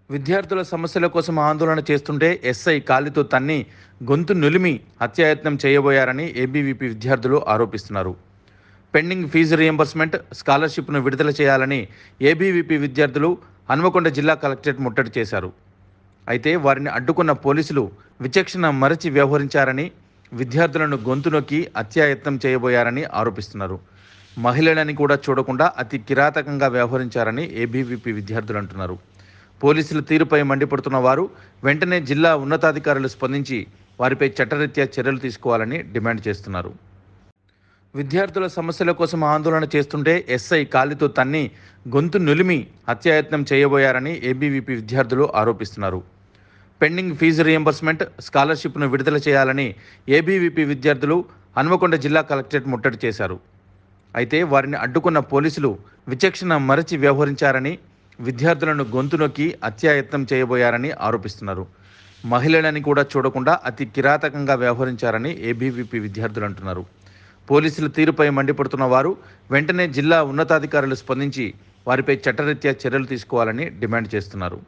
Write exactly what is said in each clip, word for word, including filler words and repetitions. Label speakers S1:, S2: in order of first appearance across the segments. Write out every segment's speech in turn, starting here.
S1: విద్యార్థుల సమస్యల కోసం ఆందోళన చేస్తుంటే ఎస్ఐ కాలితో తన్ని గొంతు నులిమి హత్యాయత్నం చేయబోయారని ఏబీవీపీ విద్యార్థులు ఆరోపిస్తున్నారు. పెండింగ్ ఫీజు రియంబర్స్మెంట్, స్కాలర్షిప్ను విడుదల చేయాలని ఏబీవీపీ విద్యార్థులు హన్మకొండ జిల్లా కలెక్టరేట్ ముట్టడి చేశారు. అయితే వారిని అడ్డుకున్న పోలీసులు విచక్షణ మరచి వ్యవహరించారని, విద్యార్థులను గొంతు నొక్కి హత్యాయత్నం చేయబోయారని ఆరోపిస్తున్నారు. మహిళలని కూడా చూడకుండా అతి కిరాతకంగా వ్యవహరించారని ఏబీవీపీ విద్యార్థులు అంటున్నారు. పోలీసుల తీరుపై మండిపడుతున్న వారు వెంటనే జిల్లా ఉన్నతాధికారులు స్పందించి వారిపై చట్టరీత్యా చర్యలు తీసుకోవాలని డిమాండ్ చేస్తున్నారు. విద్యార్థుల సమస్యల కోసం ఆందోళన చేస్తుంటే ఎస్ఐ కాలితో తన్ని గొంతు నులిమి హత్యాయత్నం చేయబోయారని ఏబీవీపీ విద్యార్థులు ఆరోపిస్తున్నారు. పెండింగ్ ఫీజు రియంబర్స్మెంట్, స్కాలర్షిప్ను విడుదల చేయాలని ఏబీవీపీ విద్యార్థులు హన్మకొండ జిల్లా కలెక్టరేట్ ముట్టడి చేశారు. అయితే వారిని అడ్డుకున్న పోలీసులు విచక్షణ మరచి వ్యవహరించారని, విద్యార్థులను గొంతు నొక్కి హత్యాయత్నం చేయబోయారని ఆరోపిస్తున్నారు. మహిళలని కూడా చూడకుండా అతి కిరాతకంగా వ్యవహరించారని ఏబీవీపీ విద్యార్థులు అంటున్నారు. పోలీసుల తీరుపై మండిపడుతున్న వారు వెంటనే జిల్లా ఉన్నతాధికారులు స్పందించి వారిపై చట్టరీత్యా చర్యలు తీసుకోవాలని డిమాండ్ చేస్తున్నారు.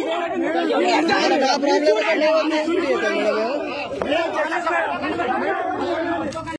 S2: Gracias.